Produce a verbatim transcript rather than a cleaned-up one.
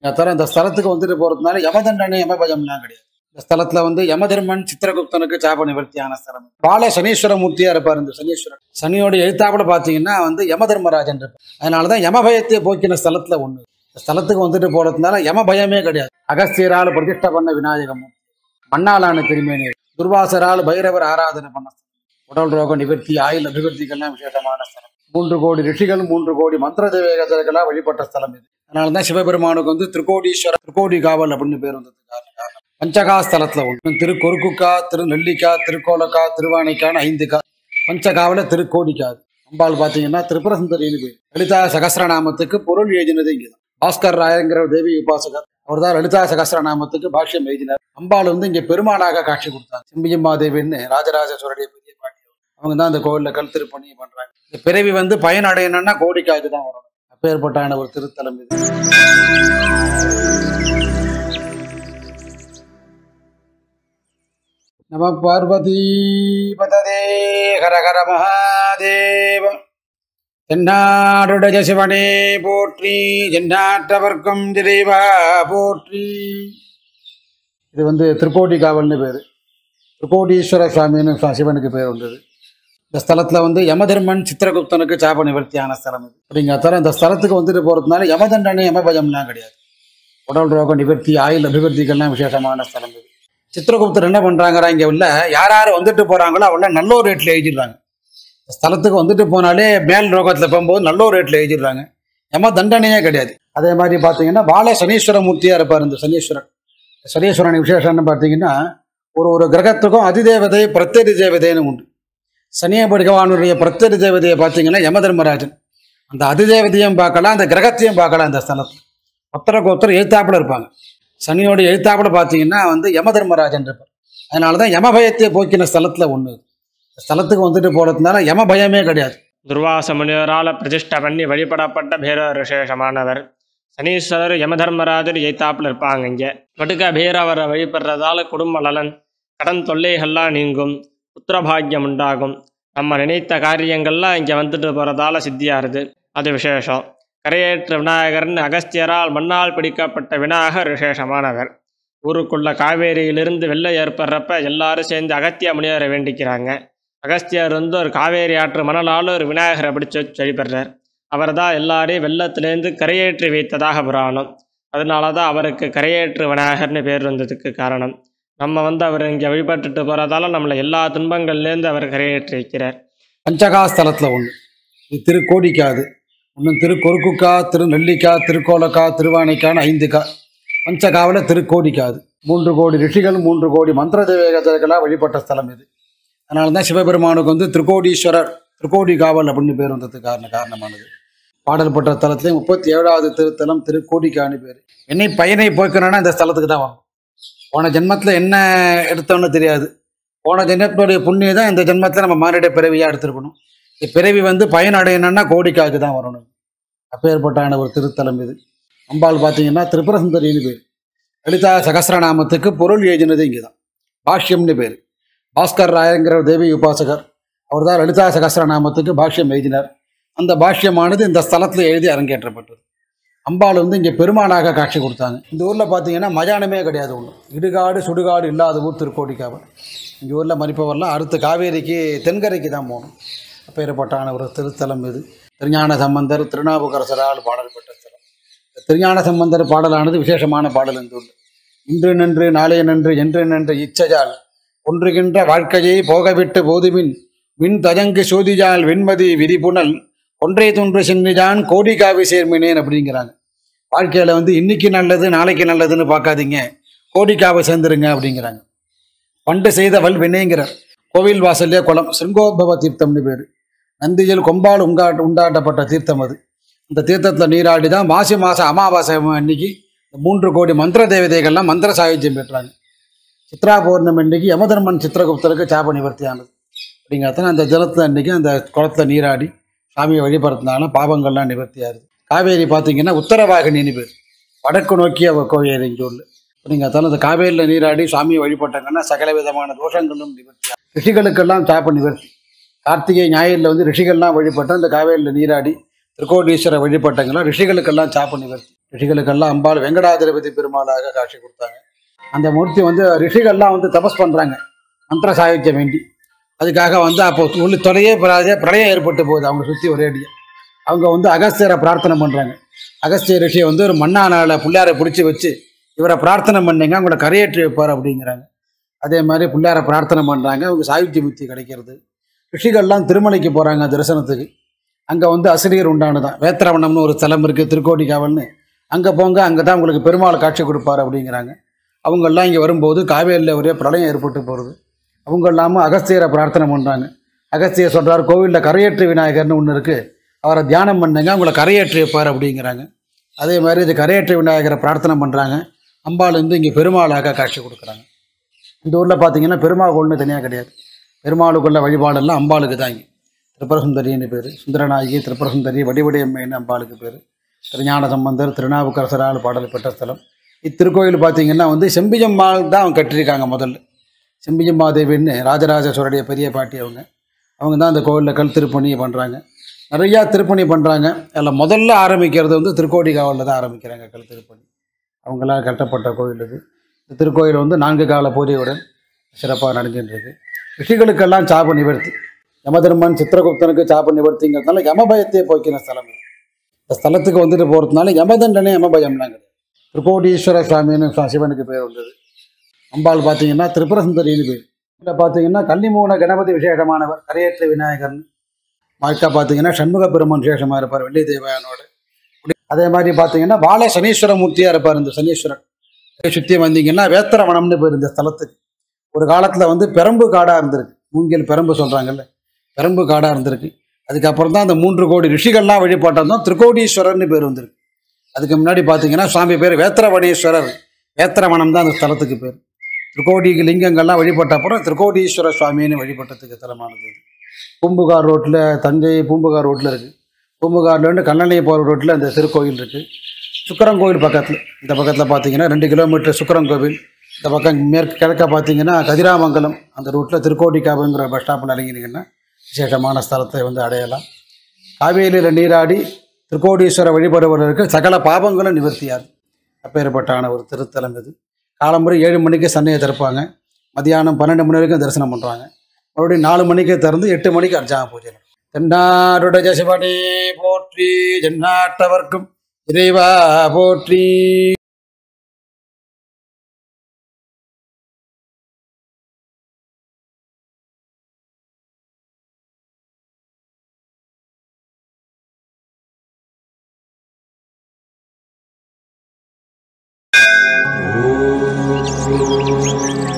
தவிர இந்த ஸ்தலத்துக்கு வந்துட்டு போகிறதுனால யமதண்டனை யமபயம்லாம் கிடையாது. இந்த ஸ்தலத்தில் வந்து யமதர்மன் சித்திரகுப்தனுக்கு சாப நிவர்த்தியான ஸ்தலம். பால சனீஸ்வர மூர்த்தியாக இருப்பார் இந்த சனீஸ்வரன். சனியோட எழுத்தாப்புல பார்த்தீங்கன்னா வந்து யமதர்மராஜன் இருப்பார். அதனால தான் யமபயத்தை போக்கின ஸ்தலத்தில் ஒன்று. இந்த ஸ்தலத்துக்கு வந்துட்டு போகிறதுனால யமபயமே கிடையாது. அகஸ்தியரால் பிரதிஷ்டை பண்ண விநாயகமும், மண்ணாலான திருமேனியர், துர்வாசரால் பைரவர் ஆராதனை பண்ண ஸ்தலம், உடல் ரோக நிவர்த்தி ஆயுள் அபிவிருத்திகள்லாம் விசேஷமான ஸ்தலம். மூன்று கோடி ரிஷிகள் மூன்று கோடி மந்திர தேவதைகளாக வழிபட்ட ஸ்தலம் இது. அதனால தான் சிவபெருமானுக்கு வந்து திருக்கோடீஸ்வரர் திருக்கோடி காவல் அப்படின்னு பேர் வந்ததுக்கு காரணம். பஞ்சகா ஸ்தலத்தில் ஒன்று. திரு கொருக்குக்கா, திரு நெல்லிக்கா, திருக்கோலக்கா, திருவாணிக்கான்னு ஐந்து கா. பஞ்சகாவில் திருக்கோடிக்கா. அம்பாள் பார்த்தீங்கன்னா திரிபுர சுந்தரின்னு பேர். லலிதா சகஸ்ரநாமத்துக்கு பொருள் எழுதினது இங்கே தான். பாஸ்கர் ராயங்கிற தேவி உபாசகர் அவர் தான் லலிதா சகஸ்ரநாமத்துக்கு பாஷ்யம் எழுதினார். அம்பாள் வந்து இங்கே பெருமாளாக காட்சி கொடுத்தாங்க. செம்பியம்மாதேவின்னு ராஜராஜ சோழனுடைய பெரிய பாட்டி. அவங்க தான் அந்த கோவிலில் கல் திருப்பணி பண்றாங்க. இந்த பிறவி வந்து பயன் அடையணும்னா கோடிக்காக்கு தான் வரணும். அப்பேற்பட்டான ஒரு திருத்தலம் இது. நம பார்வதி பததே ஹர ஹர மகாதேவ. தென்னாடுடைய சிவனே போற்றி, ஜென்னாட்டவர்க்கும் இறைவா போற்றி. இது வந்து திருக்கோடி காவல்னு பேர். திருக்கோடீஸ்வர சுவாமின்னு சிவனுக்கு பேர் வந்தது. இந்த ஸ்தலத்தில் வந்து யமதர்மன் சித்திரகுப்தனுக்கு சாப நிவர்த்தியான ஸ்தலம் இது. அப்படிங்கிற தவிர இந்த ஸ்தலத்துக்கு வந்துட்டு போகிறதுனால யமதண்டனை யமபயம்லாம் கிடையாது. உடல் ரோக நிவர்த்தி ஆயுள் அபிவிருத்திகள்லாம் விசேஷமான ஸ்தலம் இது. சித்திரகுப்தர் என்ன பண்ணுறாங்கிறா, இங்கே உள்ள யார் யார் வந்துட்டு போகிறாங்களோ அவள நல்ல ஒரு ரேட்டில் எழுதிடுறாங்க. ஸ்தலத்துக்கு வந்துட்டு போனாலே மேல் ரோகத்தில் போகும்போது நல்ல ஒரு ரேட்டில் எழுதிடுறாங்க. யம தண்டனையே கிடையாது. அதே மாதிரி பார்த்தீங்கன்னா பால சனீஸ்வர மூர்த்தியாக இருப்பார் இந்த சனீஸ்வரன். சனீஸ்வரன் விசேஷம்னு பார்த்தீங்கன்னா ஒரு ஒரு கிரகத்துக்கும் அதிதேவதை பிரத்யேக தேவதைன்னு உண்டு. சனிய பகவானுடைய பிரத்யேக தேவதையை பார்த்தீங்கன்னா யமதர்மராஜன். அந்த அதிதேவதையும் பார்க்கலாம், அந்த கிரகத்தையும் பார்க்கலாம். அந்த ஸ்தலத்தில் ஒத்தருக்கு ஒருத்தர் எழுத்தாப்புல இருப்பாங்க. சனியோட எழுத்தாப்புல பார்த்தீங்கன்னா வந்து யமதர்மராஜன் இருப்பார். அதனால தான் யமபயத்தை போக்கின ஸ்தலத்தில் ஒன்று. ஸ்தலத்துக்கு வந்துட்டு போகிறதுனால யம பயமே கிடையாது. துர்வாச முனிவரால் பிரதிஷ்டை பண்ணி வழிபடப்பட்ட பைரவர் விசேஷமானவர். சனீஸ்வரர் யமதர்மராஜர் எய்த்தாப்பில் இருப்பாங்க. இங்கே வடுக்க பைரவரை வழிபடுறதால குடும்ப நலன், கடன் தொல்லைகள்லாம் நீங்கும், புத்திரபாகியம் உண்டாகும். நம்ம நினைத்த காரியங்கள்லாம் இங்கே வந்துட்டு போகிறதால சித்தியாகுது. அது விசேஷம். கரையேற்ற விநாயகர்னு அகஸ்தியரால் மண்ணால் பிடிக்கப்பட்ட விநாயகர் விசேஷமானவர். ஊருக்குள்ள காவேரியிலிருந்து வெள்ளம் ஏற்படுறப்ப எல்லாரும் சேர்ந்து அகத்திய முனிவரை வேண்டிக்கிறாங்க. அகஸ்தியர் வந்து ஒரு காவேரி ஆற்று மணலால் ஒரு விநாயகரை பிடிச்சி வச்சு வழிபடுறார். அவர் தான் எல்லாரையும் வெள்ளத்திலேருந்து கரையேற்றி வைத்ததாக புராணம். அதனால தான் அவருக்கு கரையேற்று விநாயகர்னு பேர் வந்ததுக்கு காரணம். நம்ம வந்து அவர் இங்கே வழிபட்டுட்டு போகிறதால நம்மளை எல்லா துன்பங்கள்லேருந்து அவர் கரையேற்றி வைக்கிறார். பஞ்சகா ஸ்தலத்தில் ஒன்று. இது திருக்கோடிக்காது. இன்னும் திருக்கொருக்குக்கா, திரு நெல்லிக்கா, திருக்கோலக்கா, திருவாணிக்கான்னு ஐந்து கா. பஞ்சகாவில் திருக்கோடிக்காது. மூன்று கோடி ரிஷிகள் மூன்று கோடி மந்திர தேவதைகளாக வழிபட்ட ஸ்தலம் இது. அதனால தான் சிவபெருமானுக்கு வந்து திருக்கோடீஸ்வரர் திருக்கோடி காவல் அப்படின்னு பேர் வந்ததுக்கு காரண காரணமானது. பாடல் பட்ட ஸ்தலத்திலே முப்பத்தி ஏழாவது திருத்தலம் திருக்கோடிக்கான்னு பேர். என்னை பயனை போக்கணும்னா இந்த ஸ்தலத்துக்கு தான் வரும். போன ஜென்மத்தில் என்ன எடுத்தோன்னு தெரியாது. போன ஜென்மத்துடைய புண்ணியம் தான் இந்த ஜென்மத்தில் நம்ம மானிட பிறவியாக எடுத்துருக்கணும். பிறவி வந்து பயன் அடையணும்னா கோடிக்காக்கு தான் வரணும். அப்பேற்பட்டான ஒரு திருத்தலம் இது. அம்பாள் பார்த்தீங்கன்னா திரிபுர சுந்தரின்னு பேர். லலிதா சகஸ்ரநாமத்துக்கு பொருள் எழுதினது இங்கே தான். பாஷ்யம்னு பேர். பாஸ்கர் ராயங்கிற தேவி உபாசகர் அவர் தான் லலிதா சகஸ்ரநாமத்துக்கு பாஷ்யம் எழுதினார். அந்த பாஷ்யமானது இந்த ஸ்தலத்தில் எழுதி அரங்கேற்றப்பட்டது. அம்பாள் வந்து இங்கே பெருமாளாக காட்சி கொடுத்தாங்க. இந்த ஊரில் பார்த்தீங்கன்னா மயானமே கிடையாது. ஒன்று இடுகாடு சுடுகாடு இல்லாத ஊர் திருக்கோடிக்காவல். இந்த ஊரில் மறிப்பவரெல்லாம் அடுத்த காவேரிக்கு தென்கரைக்கு தான் போகணும். அப்பேற்பட்டான ஒரு திருத்தலம் இது. திருஞான சம்பந்தர் திருநாவுக்கரசரால் பாடல்பட்ட ஸ்தலம். திருஞான சம்பந்தர் பாடலானது விசேஷமான பாடல். இந்த ஊரில் இன்று நின்று நாளைய நன்று என்று நின்று இச்சையால் ஒன்றுகின்ற வாழ்க்கையை போகவிட்டு போதுமின் மின் தயங்கு சோதியால் வெண்மதி விரிபுணல் ஒன்றை தொன்று சென்னிஜான் கோடிக்காவி சேர்மினேன் அப்படிங்கிறாங்க. வாழ்க்கையில் வந்து இன்னைக்கு நல்லது நாளைக்கு நல்லதுன்னு பார்க்காதீங்க, கோடிக்காவை சேர்ந்துருங்க அப்படிங்கிறாங்க. பண்டு செய்த வல் வினைங்கிறார். கோவில் வாசல்லே குளம் சிங்கோத்பவ தீர்த்தம்னு பேர். நந்தியில் கொம்பால் உங்கா உண்டாட்டப்பட்ட தீர்த்தம் அது. இந்த தீர்த்தத்தில் நீராடி தான் மாசி மாதம் அமாவாசை அன்னைக்கு மூன்று கோடி மந்திர தேவதைகள்லாம் மந்திர சாயுஜ்யம் பெற்றாங்க. சித்ரா பௌர்ணமி அன்னைக்கு யமதர்மன் சித்திரகுப்தருக்கு சாப நிவர்த்தியானது. அப்படிங்கிறத அந்த தினத்தில் அன்னைக்கு அந்த குளத்தில் நீராடி சாமியை வழிபடுறதுனால பாவங்கள்லாம் நிவர்த்தியாகுது. காவேரி பார்த்தீங்கன்னா உத்தரவாகினின்னு பேர். வடக்கு நோக்கிய கோயில் இங்கே உள்ள. அப்படிங்கிறதால அந்த காவேரியில் நீராடி சாமியை வழிபட்டாங்கன்னா சகல விதமான தோஷங்களும் நிவர்த்தியாகும். ரிஷிகளுக்கெல்லாம் சாப்ப நிவர்த்தி. கார்த்திகை ஞாயிறில் வந்து ரிஷிகள்லாம் வழிபட்டால் அந்த காவேரியில் நீராடி திருக்கோடீஸ்வரர் வழிபட்டாங்கன்னா ரிஷிகளுக்கெல்லாம் சாப்ப நிவர்த்தி. ரிஷிகளுக்கெல்லாம் அம்பாள் வெங்கடாதிபதி பெருமாளாக காட்சி கொடுத்தாங்க. அந்த மூர்த்தி வந்து ரிஷிகள்லாம் வந்து தபஸ் பண்ணுறாங்க மந்திர சாகிக்க வேண்டி. அதுக்காக வந்து அப்போ உள்ள தொலையே பெறாதே பிரளயம் ஏற்பட்டு போகுது அவங்க சுற்றி ஒரே அடியாக. அவங்க வந்து அகஸ்தியரை பிரார்த்தனை பண்ணுறாங்க. அகஸ்திய ரிஷியை வந்து ஒரு மண்ணானால பிள்ளையாரை பிடிச்சி வச்சு இவரை பிரார்த்தனை பண்ணீங்க அவங்கள கரையேற்றி வைப்பார் அப்படிங்கிறாங்க. அதே மாதிரி பிள்ளையாரை பிரார்த்தனை பண்ணுறாங்க. அவங்க சாகித்ய முக்தி கிடைக்கிறது. ரிஷிகள்லாம் திருமலைக்கு போகிறாங்க தரிசனத்துக்கு. அங்கே வந்து அசிரியர் உண்டானதான் வேத்திரவனம்னு ஒரு ஸ்தலம் இருக்குது திருக்கோடிக்காவல்னு. அங்கே போங்க, அங்கே தான் உங்களுக்கு பெருமாள் காட்சி கொடுப்பார் அப்படிங்கிறாங்க. அவங்கெல்லாம் இங்கே வரும்போது காவேரியில் ஒரே பிரளயம் ஏற்பட்டு போகிறது. அவங்க இல்லாமல் அகஸ்தியரை பிரார்த்தனை பண்ணுறாங்க. அகஸ்தியர் சொல்கிறார், கோவிலில் கரையேற்று விநாயகர்னு ஒன்று இருக்குது, அவரை தியானம் பண்ணுங்க அவங்கள கரையேற்றி வைப்பார் அப்படிங்கிறாங்க. அதே மாதிரி இது கரையேற்று விநாயகரை பிரார்த்தனை பண்ணுறாங்க. அம்பாள் வந்து இங்கே பெருமாளாக காட்சி கொடுக்குறாங்க. இந்த ஊரில் பார்த்தீங்கன்னா பெருமாள் கோள்னு தனியாக கிடையாது. பெருமாளுக்குள்ள வழிபாடெல்லாம் அம்பாளுக்கு தான். இங்கே திரிபுரசுந்தரின்னு பேர், சுந்தரநாயகி திரிபுரசுந்தரி வடிவடையம்மைன்னு அம்பாளுக்கு பேர். திருஞான சம்பந்தர் திருநாவுக்கரசரால் பாடல் பெற்ற ஸ்தலம். இத்திருக்கோயில் பார்த்தீங்கன்னா வந்து செம்பியம்மாள் தான் அவங்க கட்டியிருக்காங்க. முதல்ல செம்பியம்மாதேவின்னு ராஜராஜ சோழருடைய பெரிய பாட்டி அவங்க அவங்க தான் அந்த கோவிலில் கல் திருப்பணி பண்ணுறாங்க. நிறையா திருப்பணி பண்ணுறாங்க. அதில் முதல்ல ஆரம்பிக்கிறது வந்து திருக்கோடிக்காவலில் தான் ஆரம்பிக்கிறாங்க கல் திருப்பணி. அவங்களாம் கட்டப்பட்ட கோவில் இது. இந்த திருக்கோயில் வந்து நான்கு கால பூஜையுடன் சிறப்பாக நடந்துட்டுருக்கு. ரிஷிகளுக்கெல்லாம் சாப நிவர்த்தி. யமதர்மன் சித்திரகுப்தனுக்கு சாப நிவர்த்திங்கிறதுனால யமபயத்தையே போக்கின ஸ்தலம். இந்த ஸ்தலத்துக்கு வந்துட்டு போகிறதுனால யமதண்டனே யமபயம்லாம் கிடையாது. திருக்கோடீஸ்வர சுவாமின்னு சிவனுக்கு பேர் வந்தது. அம்பாள் பார்த்தீங்கன்னா திரிபுரசுந்தரின்னு பேர். இதில் பார்த்தீங்கன்னா கன்னிமூன கணபதி விசேஷமானவர், கரையேற்று விநாயகர்னு. வாழ்க்கை பார்த்தீங்கன்னா சண்முக பெருமான் விசேஷமாக இருப்பார் வெள்ளி தேவயானோடு. அதே மாதிரி பார்த்தீங்கன்னா பால சனீஸ்வர மூர்த்தியாக இருப்பார். இந்த சனீஸ்வரன் சுற்றி வந்தீங்கன்னா வேத்திரவனம்னு பேர் இந்த ஸ்தலத்துக்கு. ஒரு காலத்தில் வந்து பெரம்பு காடாக இருந்திருக்கு. மூங்கில் பெரம்பு சொல்கிறாங்கல்ல, பெரம்பு காடாக இருந்திருக்கு. அதுக்கப்புறம் தான் அந்த மூன்று கோடி ரிஷிகள்லாம் வழிபாட்டம் தான் திருக்கோடீஸ்வரர்னு பேர் வந்திருக்கு. அதுக்கு முன்னாடி பார்த்தீங்கன்னா சுவாமி பேர் வேத்திரவனீஸ்வரர், வேத்திரவனம் தான் அந்த ஸ்தலத்துக்கு பேர். திருக்கோடி லிங்கங்கள்லாம் வழிபட்ட அப்புறம் திருக்கோடீஸ்வர சுவாமின்னு வழிபட்டதுக்கு தலமானது. பூம்புகார் ரோட்டில், தஞ்சை பூம்புகார் ரோட்டில் இருக்குது. பூம்புகார்லேருந்து கல்லணை போகிற ரோட்டில் அந்த திருக்கோயில் இருக்குது. சுக்கரங்கோவில் பக்கத்தில், இந்த பக்கத்தில் பார்த்தீங்கன்னா ரெண்டு கிலோமீட்டர் சுக்கரங்கோவில். இந்த பக்கம் மேற்கு கிழக்க பார்த்தீங்கன்னா கதிராமங்கலம், அந்த ரூட்டில் திருக்கோடிக்காவுங்கிற பஸ் ஸ்டாப்பில் இறங்கினீங்கன்னா விசேஷமான ஸ்தலத்தை வந்து அடையலாம். காவேரியில் நீராடி திருக்கோடீஸ்வர வழிபடுவதற்கு சகல பாபங்களும் நிவர்த்தியாது. அப்பேற்பட்டான ஒரு திருத்தலம் இது. காலம்புரை ஏழு மணிக்கு சன்னையை திறப்பாங்க. மதியானம் பன்னெண்டு மணி வரைக்கும் தரிசனம் பண்ணுறாங்க. மறுபடியும் நாலு மணிக்கு திறந்து எட்டு மணிக்கு அர்ச்சனா பூஜை. தென்னாடுடைய சிவனே போற்றி, ஜென்னாட்டவர்க்கும் இறைவா போற்றி. ஓம்